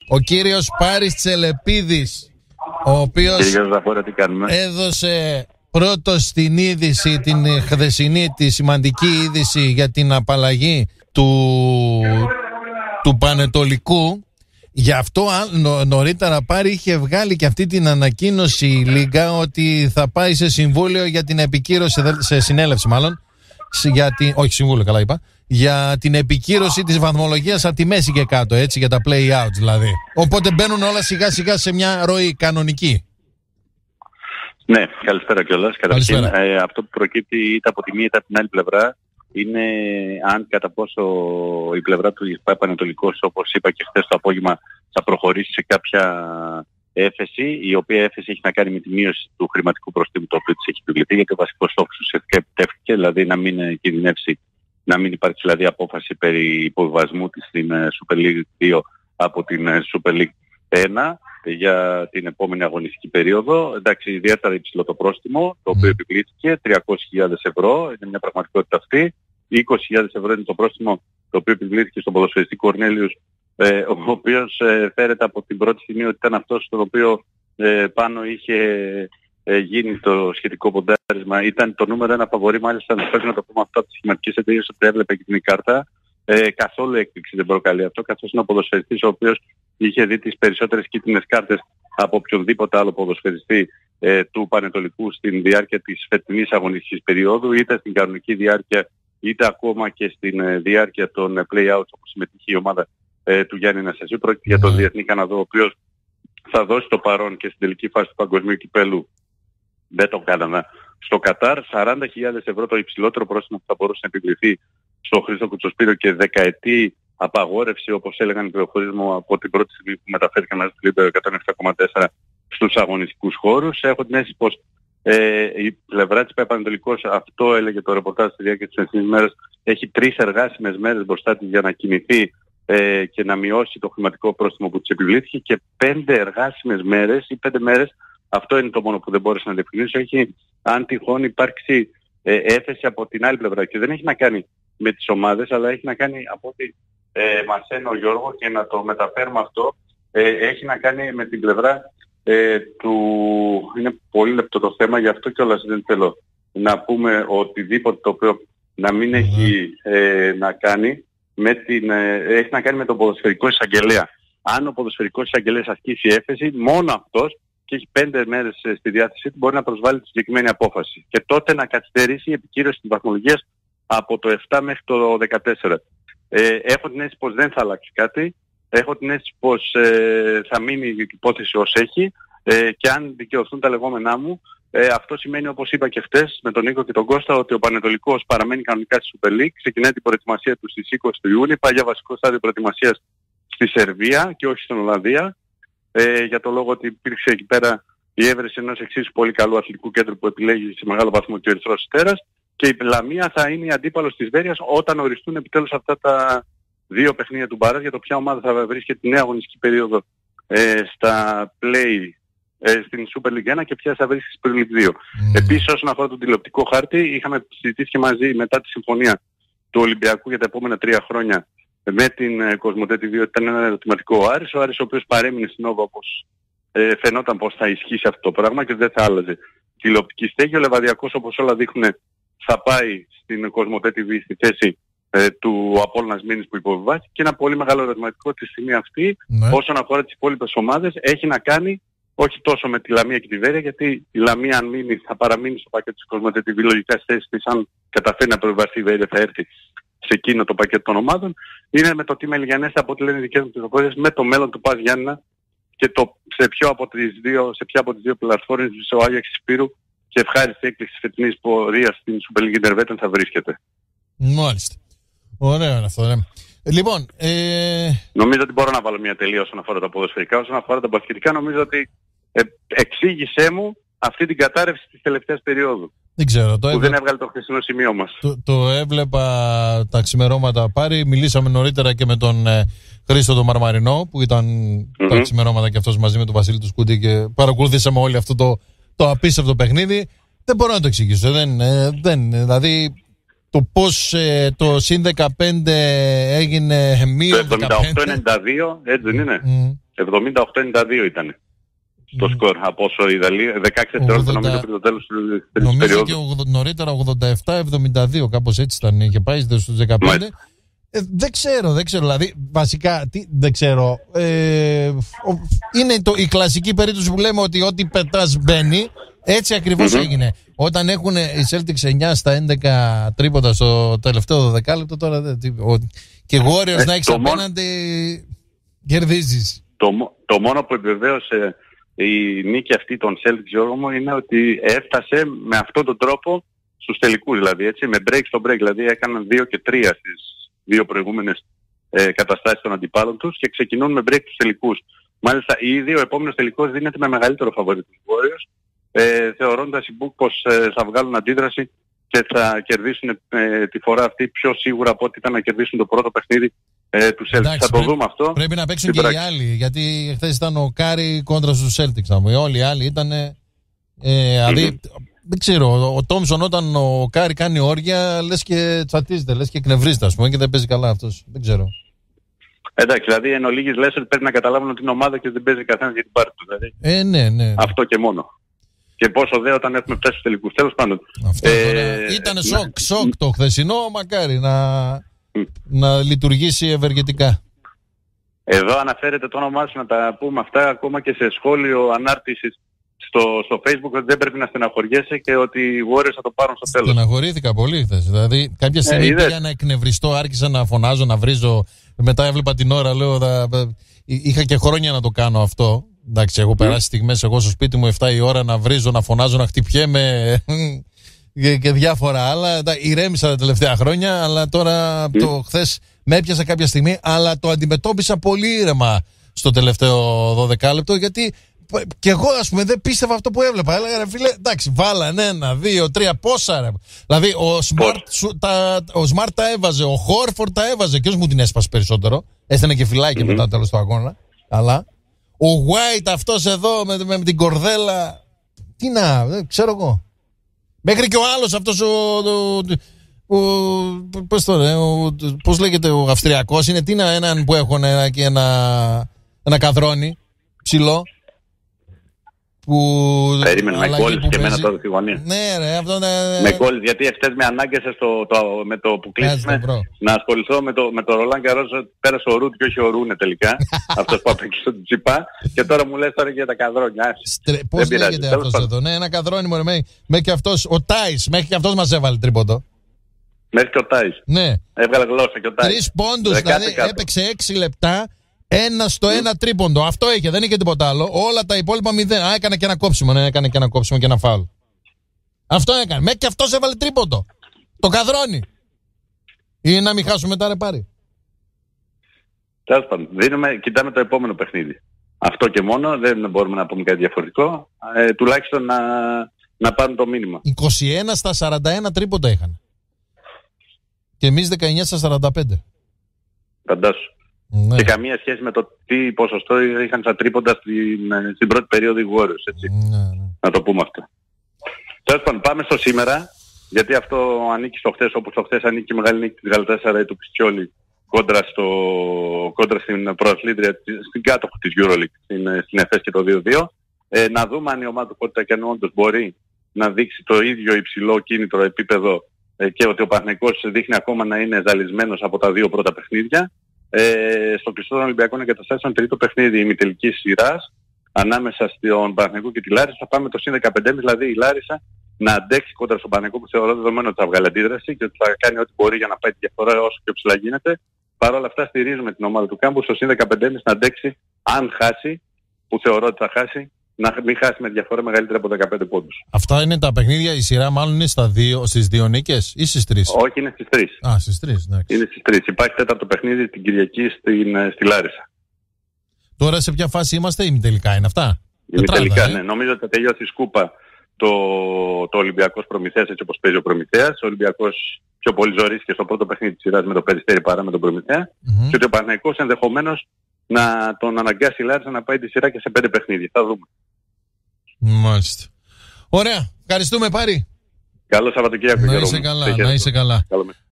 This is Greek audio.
Ο κύριος Πάρης Τσελεπίδης, ο οποίος έδωσε πρώτος την είδηση, την χθεσινή, τη σημαντική είδηση για την απαλλαγή του Πανετολικού. Γι' αυτό νωρίτερα Πάρη είχε βγάλει και αυτή την ανακοίνωση η Λίγκα ότι θα πάει σε συμβούλιο για την επικύρωση, σε συνέλευση μάλλον, όχι συμβούλιο καλά είπα, για την επικύρωση της βαθμολογίας από τη μέση και κάτω, έτσι, για τα play-outs δηλαδή. Οπότε μπαίνουν όλα σιγά σιγά σε μια ροή κανονική. Ναι, καλησπέρα κιόλας. Καταρχήν, αυτό που προκύπτει είτε από τη μία είτε από την άλλη πλευρά είναι αν κατά πόσο η πλευρά του Πανετολικός, όπως είπα και χθες το απόγευμα, θα προχωρήσει σε κάποια έφεση, η οποία έφεση έχει να κάνει με τη μείωση του χρηματικού προστίμου το οποίο της έχει επιβληθεί, γιατί ο βασικός στόχος ουσιαστικά επιτεύχθηκε, δηλαδή να μην κινδυνεύσει, να μην υπάρξει δηλαδή απόφαση περί υποβιβασμού της στην Super League 2 από την Super League 1 για την επόμενη αγωνιστική περίοδο. Εντάξει, ιδιαίτερα υψηλό το πρόστιμο, το οποίο επιβλήθηκε, 300.000 ευρώ, είναι μια πραγματικότητα αυτή. 20.000 ευρώ είναι το πρόστιμο το οποίο επιβλήθηκε στον ποδοσφαιριστή Κορνέλιους, ο οποίος φέρεται από την πρώτη στιγμή ότι ήταν αυτός στον οποίο πάνω είχε γίνει το σχετικό ποντάρισμα. Ήταν το νούμερο ένα φαβορί, μάλιστα πρέπει να το πούμε αυτό από τις σχηματικές εταιρείες, ότι έβλεπε και την κάρτα. Καθόλου έκπληξη δεν προκαλεί αυτό, καθώς είναι ο ποδοσφαιριστής ο οποίος είχε δει τις περισσότερες κίτρινες κάρτες από οποιονδήποτε άλλο ποδοσφαιριστή του Πανετολικού στην διάρκεια της φετινής αγωνιστικής περίοδου, είτε στην κανονική διάρκεια είτε ακόμα και στην διάρκεια των play-outs όπως συμμετείχε η ομάδα του Γιάννη Αναστασίου. Πρόκειται για τον Διεθνή Καναδό, ο οποίος θα δώσει το παρόν και στην τελική φάση του Παγκοσμίου Κυπέλου με τον Καναδά στο Κατάρ. 40.000 ευρώ το υψηλότερο πρόστιμο που θα μπορούσε να επιβληθεί στο Χρήστο Κουτσοσπύριο και δεκαετή απαγόρευση, όπως έλεγαν οι πληροφορίες μου από την πρώτη στιγμή που μεταφέρθηκαν μέσα στο Λίμπερο 107,4 στους αγωνιστικούς χώρους. Έχω την αίσθηση πως η πλευρά της Πανετολικός, αυτό έλεγε το ρεπορτάζ στη διάρκεια της εθνικής μέρας, έχει 3 εργάσιμες μέρες μπροστά της για να κινηθεί και να μειώσει το χρηματικό πρόστιμο που της επιβλήθηκε, και 5 εργάσιμες μέρες ή 5 μέρες, αυτό είναι το μόνο που δεν μπόρεσα να διευκρινίσω, έχει αν τυχόν υπάρξει έφεση από την άλλη πλευρά, και δεν έχει να κάνει με τις ομάδες, αλλά έχει να κάνει, από ό,τι μας ένω ο Γιώργο, και να το μεταφέρουμε αυτό, έχει να κάνει με την πλευρά του... Είναι πολύ λεπτό το θέμα, γι' αυτό κιόλας δεν θέλω να πούμε οτιδήποτε το οποίο να μην έχει να κάνει με την... έχει να κάνει με τον ποδοσφαιρικό εισαγγελέα. Αν ο ποδοσφαιρικός εισαγγελέας ασκήσει έφεση, μόνο αυτός, και έχει 5 μέρες στη διάθεσή του, μπορεί να προσβάλλει τη συγκεκριμένη απόφαση. Και τότε να καθυστερήσει η επικύρωση της βαθμολογίας από το 7 μέχρι το 14. Έχω την αίσθηση πως δεν θα αλλάξει κάτι. Έχω την αίσθηση πως θα μείνει η υπόθεση ως έχει, και αν δικαιωθούν τα λεγόμενά μου, αυτό σημαίνει, όπως είπα και χτες με τον Νίκο και τον Κώστα, ότι ο Πανετολικός παραμένει κανονικά στη Super League, ξεκινάει την προετοιμασία του στις 20 του Ιούνιου, πάει για βασικό στάδιο προετοιμασίας στη Σερβία και όχι στην Ολλανδία, για το λόγο ότι υπήρξε εκεί πέρα η έβρεση ενός εξίσου πολύ καλού αθλητικού κέντρου που επιλέγει σε μεγάλο βαθμό και ο Ερυθρός Αστέρας, και η Λαμία θα είναι η αντίπαλος της Βέρειας όταν οριστούν επιτέλους αυτά τα 2 παιχνίδια του Μπαράζ για το ποια ομάδα θα βρίσκεται τη νέα αγωνιστική περίοδο στα play στην Super League 1 και ποια θα βρίσκεται στην Super League 2. Επίσης, όσον αφορά τον τηλεοπτικό χάρτη, είχαμε συζητήσει και μαζί μετά τη συμφωνία του Ολυμπιακού για τα επόμενα 3 χρόνια με την Κοσμοτέ TV, ότι ήταν ένα ερωτηματικό ο Άρης, ο οποίος παρέμεινε στην Όβα, όπως φαινόταν πως θα ισχύσει αυτό το πράγμα και δεν θα άλλαζε τηλεοπτική στέγη. Ο Λεβαδιακός, όπως όλα δείχνουν, θα πάει στην Κοσμοτέ TV στη θέση του Απόλλωνας Μήνης που υποβιβάζει, και ένα πολύ μεγάλο ερωτηματικό τη στιγμή αυτή, όσον αφορά τις υπόλοιπες ομάδες, έχει να κάνει όχι τόσο με τη Λαμία και τη Βέρεια, γιατί η Λαμία αν μείνει θα παραμείνει στο πακέτο της Κοσμοτέ TV, λογικά στη θέση της, αν καταφέρει να προβιβαστεί η Βέρεια θα έρθει σε εκείνο το πακέτο των ομάδων. Είναι με το Team Ελγιανές, από ό,τι λένε οι δικές μου πληροφορίες, με το μέλλον του Πας Γιάννηνα, και σε ποια από τις δύο πλατφόρμες ο Άγιαξ Σπύρου, και ευχάριστη έκπληξη της φετινής πορείας στην Super League Intervetten θα βρίσκεται. Μάλιστα. Ωραίο είναι αυτό, ναι. Λοιπόν, νομίζω ότι μπορώ να βάλω μια τελεία όσον αφορά τα ποδοσφαιρικά. Όσον αφορά τα μπασκετικά, νομίζω ότι εξήγησέ μου αυτή την κατάρρευση της τελευταίας περίοδου. Δεν ξέρω. Δεν έβγαλε το χθεσινό σημείο μας. Το έβλεπα τα ξημερώματα Πάρη. Μιλήσαμε νωρίτερα και με τον Χρήστο τον Μαρμαρινό, που ήταν τα ξημερώματα και αυτός μαζί με τον Βασίλη του Σκούτη, και παρακολουθήσαμε όλο αυτό το απίστευτο παιχνίδι. Δεν μπορώ να το εξηγήσω. Δηλαδή, το πώς το συν 15 έγινε μείον 15. Το 78-92, έτσι δεν είναι. 78-92 ήταν το σκορ από όσο είδα. 16 δευτερόλεπτα νομίζω πριν το τέλος της περίοδου. Νομίζω και νωρίτερα 87-72, κάπως έτσι ήταν. Είχε πάει στους 15. Δεν ξέρω. Δηλαδή, βασικά, δεν ξέρω. Είναι η κλασική περίπτωση που λέμε ότι ό,τι πετάς μπαίνει. Έτσι ακριβώς έγινε. Όταν έχουν οι Celtics 9 στα 11 τρίποντα στο τελευταίο 12 λεπτό, τώρα και Warriors να έχεις απέναντι, κερδίζεις. Το μόνο που επιβεβαίωσε η νίκη αυτή των Celtics, Γιώργο μου, είναι ότι έφτασε με αυτόν τον τρόπο στους τελικούς, δηλαδή, έτσι, με break στο break. Δηλαδή έκαναν 2 και 3 στις 2 προηγούμενες καταστάσεις των αντιπάλων τους και ξεκινούν με break τους τελικούς. Μάλιστα, ήδη ο επόμενος τελικός δίνεται με μεγαλύτερο φαβορί τους Warriors, θεωρώντας οι Bucks πως θα βγάλουν αντίδραση και θα κερδίσουν τη φορά αυτή πιο σίγουρα από ό,τι ήταν να κερδίσουν το πρώτο παιχνίδι του Celtics. Θα το δούμε αυτό. Πρέπει να παίξουν και οι άλλοι, γιατί χθες ήταν ο Κάρι κόντρα στους Celtics. Όλοι οι άλλοι ήταν. Δηλαδή, δεν ξέρω, ο Τόμσον όταν ο Κάρι κάνει όργια, λες και τσατίζεται, λες και εκνευρίζεται, ας πούμε, και δεν παίζει καλά αυτός. Δεν ξέρω. Εντάξει, δηλαδή εν ολίγης λες ότι πρέπει να καταλάβουν ότι είναι ομάδα και δεν παίζει καθένας για την πάρτη του. Δηλαδή. Ναι. Αυτό και μόνο. Και πόσο δε όταν έχουμε φτάσει στους τελικούς. Τέλος πάντων. Ήταν σοκ το χθεσινό, μακάρι να λειτουργήσει ευεργετικά. Εδώ αναφέρεται το όνομά σου, να τα πούμε αυτά ακόμα και σε σχόλιο ανάρτησης στο Facebook, ότι δεν πρέπει να στεναχωριέσαι και ότι οι Warriors θα το πάρουν στο τέλος. Στεναχωρήθηκα πολύ χθες. Δηλαδή κάποια στιγμή για να εκνευριστώ, άρχισα να φωνάζω, να βρίζω. Μετά έβλεπα την ώρα, λέω, είχα και χρόνια να το κάνω αυτό. Εντάξει, έχω περάσει στιγμές εγώ στο σπίτι μου 7 η ώρα να βρίζω, να φωνάζω, να χτυπιέμαι και διάφορα άλλα. Ηρέμησα τα τελευταία χρόνια, αλλά τώρα το χθες με έπιασα κάποια στιγμή, αλλά το αντιμετώπισα πολύ ήρεμα στο τελευταίο 12 λεπτό, γιατί και εγώ, ας πούμε, δεν πίστευα αυτό που έβλεπα. Έλεγα, ρε φίλε, εντάξει, βάλανε 1, 2, 3, πόσα ρε. Δηλαδή, ο Smart τα έβαζε, ο Horford τα έβαζε, και ως μου την έσπασε περισσότερο. Έστενε και φυλάκι μετά το τέλος του αγώνα. Αλλά ο White αυτός εδώ με την κορδέλα, τι να, δεν ξέρω εγώ. Μέχρι και ο άλλος αυτός πώς λέγεται ο Αυστριακός, είναι τι να, έναν που έχουν ένα καδρόνι ψηλό. Περίμενε με κόλλησε και εμένα τώρα στη γωνία. Ναι ρε, αυτό με κόλλησε, γιατί εχθές με ανάγκασες με το που κλείσαμε να ασχοληθώ με το Ρολάν Γκαρός. Πέρασε ο Ρούτ και όχι ο Ρούνε τελικά. Αυτός που απέξε στον Τσιπά. Και τώρα μου λες τώρα για τα καδρόνια. Πώς λέγεται αυτός εδώ? Ναι, ένα καδρόνι μωρέ, μέχρι και αυτός, ο Τάις, μέχρι και αυτός μας έβαλε τρίποντο. Μέχρι και ο Τάις. Ναι. Έβγαλε γλώσσα και ο Τάις. 3 πόντους, δηλαδή έπαιξε 6 λεπτά. 1 στο 1 τρίποντο. Αυτό είχε, δεν είχε τίποτα άλλο. Όλα τα υπόλοιπα 0. Έκανε και ένα κόψιμο. Ναι, έκανε και ένα κόψιμο και ένα φάουλ. Αυτό έκανε. Μέχρι και αυτός έβαλε τρίποντο. Το καδρόνι. Ή να μην χάσουμε μετά, ρε πάρει. Τέλος πάντων. Κοιτάμε το επόμενο παιχνίδι. Αυτό και μόνο. Δεν μπορούμε να πούμε κάτι διαφορετικό. Τουλάχιστον να πάρουν το μήνυμα. 21 στα 41 τρίποντα είχαν. Και εμείς 19 στα 45. Φαντάσου. Ναι. Και καμία σχέση με το τι ποσοστό είχαν στα τρίποντα στην πρώτη περίοδο οι Warriors, έτσι. Ναι. Να το πούμε αυτό. Τέλος πάντων, πάμε στο σήμερα, γιατί αυτό ανήκει στο χθες, όπως το χθες ανήκει η μεγάλη νίκη της Γαλατάσαραη του Πιτσιόλη κόντρα στην προαθλήτρια, στην κάτοχο της EuroLeague, στην ΕΦΕΣ και το 2-2. Να δούμε αν η ομάδα του Κοντακιανού όντως μπορεί να δείξει το ίδιο υψηλό κίνητρο επίπεδο και ότι ο Παναθηναϊκός δείχνει ακόμα να είναι ζαλισμένος από τα 2 πρώτα παιχνίδια. Στο κλειστό των Ολυμπιακών εγκαταστάσεων τρίτο παιχνίδι ημιτελικής σειράς ανάμεσα στον Παναθηναϊκό και τη Λάρισα. Θα πάμε το συν 15, δηλαδή η Λάρισα να αντέξει κόντρα στον Παναθηναϊκό, που θεωρώ δεδομένο ότι θα βγάλει αντίδραση και ότι θα κάνει ό,τι μπορεί για να πάει τη διαφορά όσο πιο ψηλά γίνεται. Παρ' όλα αυτά στηρίζουμε την ομάδα του Κάμπου στο συν 15 να αντέξει, αν χάσει, που θεωρώ ότι θα χάσει, να μην χάσει με διαφορά μεγαλύτερη από 15 πόντους. Αυτά είναι τα παιχνίδια, η σειρά μάλλον είναι στις 2 νίκες ή στις 3? Όχι, είναι στις 3. Α, στις 3, εντάξει. Είναι στις 3. Υπάρχει τέταρτο παιχνίδι την Κυριακή στη Λάρισα. Τώρα σε ποια φάση είμαστε, ημιτελικά είναι αυτά? Ημιτελικά, ναι. Νομίζω ότι θα τελειώσει η σκούπα το Ολυμπιακός Προμηθέας, έτσι όπως παίζει ο Προμηθέας. Ο Ολυμπιακός πιο πολύ ζορίστηκε στο πρώτο παιχνίδι της σειράς με το Περιστέρι παρά με τον Προμηθέα. Και ότι ο Παναθηναϊκός ενδεχομένως να τον αναγκάσει η Λάρισα να πάει τη σειρά και σε 5 παιχνίδια. Θα δούμε. Μάλιστα. Ωραία. Ευχαριστούμε, Πάρη. Καλό Σαββατοκύριακο. Να είσαι καλά.